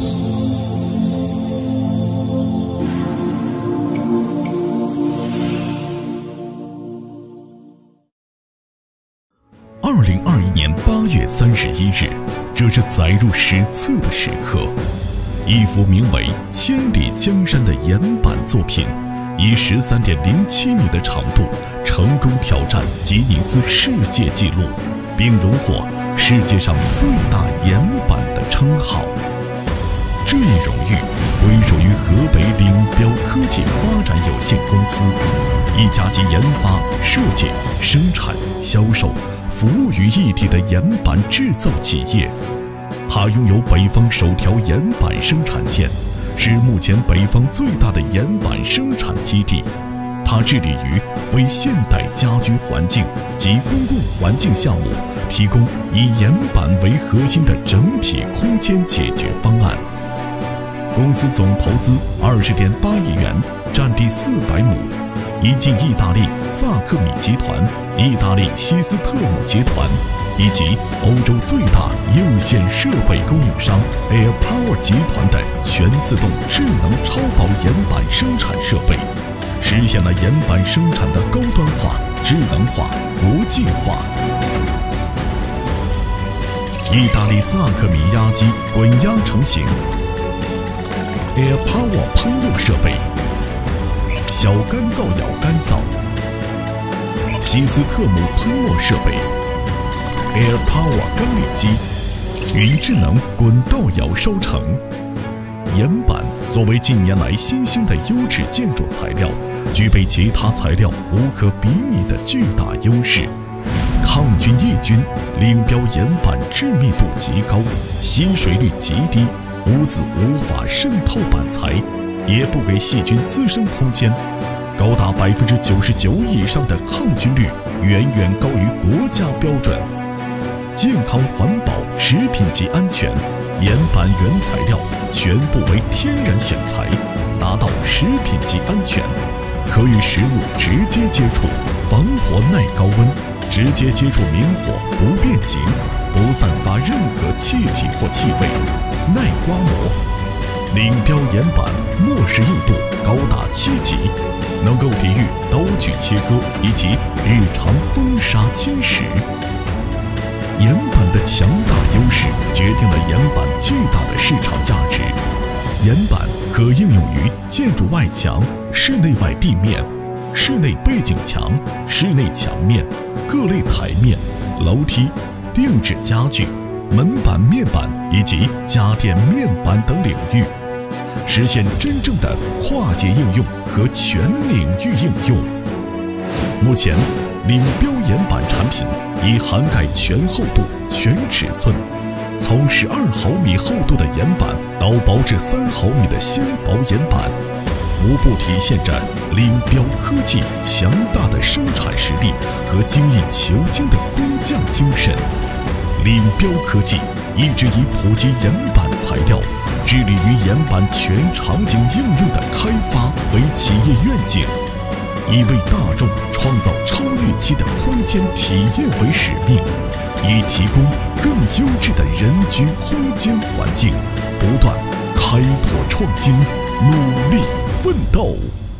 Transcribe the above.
2021年8月31日，这是载入史册的时刻。一幅名为《千里江山》的岩板作品，以13.07米的长度，成功挑战吉尼斯世界纪录，并荣获世界上最大岩板的称号。这一荣誉归属于河北领标科技发展有限公司，一家集研发、设计、生产、销售、服务于一体的岩板制造企业。它拥有北方首条岩板生产线，是目前北方最大的岩板生产基地。它致力于为现代家居环境及公共环境项目提供以岩板为核心的整体空间解决方案。公司总投资20.8亿元，占地400亩，引进意大利萨克米集团、意大利希斯特姆集团以及欧洲最大有线设备供应商 Air Power 集团的全自动智能超薄岩板生产设备，实现了岩板生产的高端化、智能化、国际化。意大利萨克米压机滚压成型 ，Air Power 喷釉设备，小干燥窑干燥，希斯特姆喷墨设备。Air Power 干裂机，云智能滚道窑烧成。岩板作为近年来新兴的优质建筑材料，具备其他材料无可比拟的巨大优势。抗菌抑菌，领标岩板致密度极高，吸水率极低，污渍无法渗透板材，也不给细菌滋生空间。高达99%以上的抗菌率，远远高于国家标准。健康环保、食品级安全，岩板原材料全部为天然选材，达到食品级安全，可与食物直接接触，防火耐高温，直接接触明火不变形，不散发任何气体或气味，耐刮磨。领标岩板末世硬度高达7级，能够抵御刀具切割以及日常风沙侵蚀。岩板的强大优势决定了岩板巨大的市场价值。岩板可应用于建筑外墙、室内外地面、室内背景墙、室内墙面、各类台面、楼梯、定制家具、门板、面板以及家电面板等领域，实现真正的跨界应用和全领域应用。目前，领标岩板产品已涵盖全厚度、全尺寸，从12毫米厚度的岩板到薄至3毫米的纤薄岩板，无不体现着领标科技强大的生产实力和精益求精的工匠精神。领标科技一直以普及岩板材料，致力于岩板全场景应用的开发为企业愿景，以为大众创造超预期的空间体验为使命，以提供更优质的人居空间环境，不断开拓创新，努力奋斗。